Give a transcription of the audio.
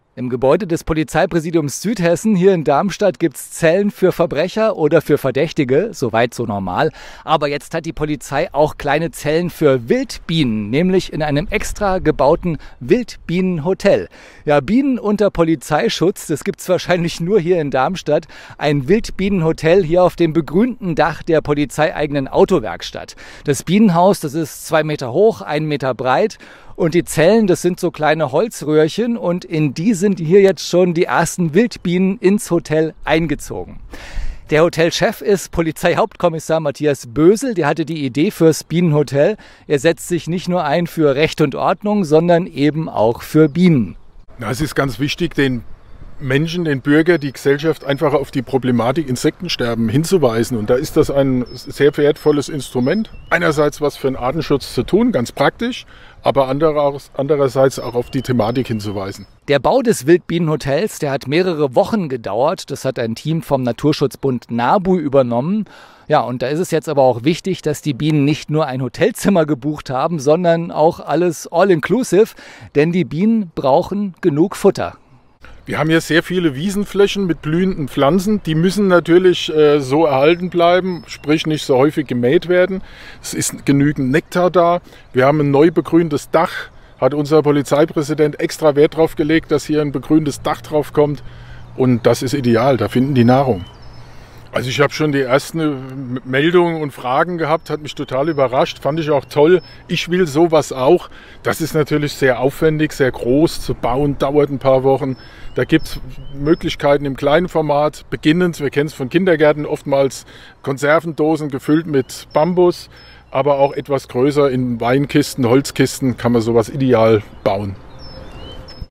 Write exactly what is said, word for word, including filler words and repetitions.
Im Gebäude des Polizeipräsidiums Südhessen hier in Darmstadt gibt es Zellen für Verbrecher oder für Verdächtige, soweit so normal. Aber jetzt hat die Polizei auch kleine Zellen für Wildbienen, nämlich in einem extra gebauten Wildbienenhotel. Ja, Bienen unter Polizeischutz, das gibt es wahrscheinlich nur hier in Darmstadt. Ein Wildbienenhotel hier auf dem begrünten Dach der polizeieigenen Autowerkstatt. Das Bienenhaus, das ist zwei Meter hoch, ein Meter breit. Und die Zellen, das sind so kleine Holzröhrchen und in die sind hier jetzt schon die ersten Wildbienen ins Hotel eingezogen. Der Hotelchef ist Polizeihauptkommissar Matthias Bösel, der hatte die Idee fürs Bienenhotel. Er setzt sich nicht nur ein für Recht und Ordnung, sondern eben auch für Bienen. Ja, es ist ganz wichtig, den Menschen, den Bürger, die Gesellschaft einfach auf die Problematik Insektensterben hinzuweisen. Und da ist das ein sehr wertvolles Instrument. Einerseits was für den Artenschutz zu tun, ganz praktisch, aber andererseits auch auf die Thematik hinzuweisen. Der Bau des Wildbienenhotels, der hat mehrere Wochen gedauert. Das hat ein Team vom Naturschutzbund NABU übernommen. Ja, und da ist es jetzt aber auch wichtig, dass die Bienen nicht nur ein Hotelzimmer gebucht haben, sondern auch alles all-inclusive, denn die Bienen brauchen genug Futter. Wir haben hier sehr viele Wiesenflächen mit blühenden Pflanzen. Die müssen natürlich äh, so erhalten bleiben, sprich nicht so häufig gemäht werden. Es ist genügend Nektar da. Wir haben ein neu begrüntes Dach. Hat unser Polizeipräsident extra Wert drauf gelegt, dass hier ein begrüntes Dach drauf kommt. Und das ist ideal, da finden die Nahrung. Also ich habe schon die ersten Meldungen und Fragen gehabt, hat mich total überrascht, fand ich auch toll. Ich will sowas auch. Das ist natürlich sehr aufwendig, sehr groß zu bauen, dauert ein paar Wochen. Da gibt es Möglichkeiten im kleinen Format, beginnend, wir kennen es von Kindergärten, oftmals Konservendosen gefüllt mit Bambus, aber auch etwas größer in Weinkisten, Holzkisten kann man sowas ideal bauen.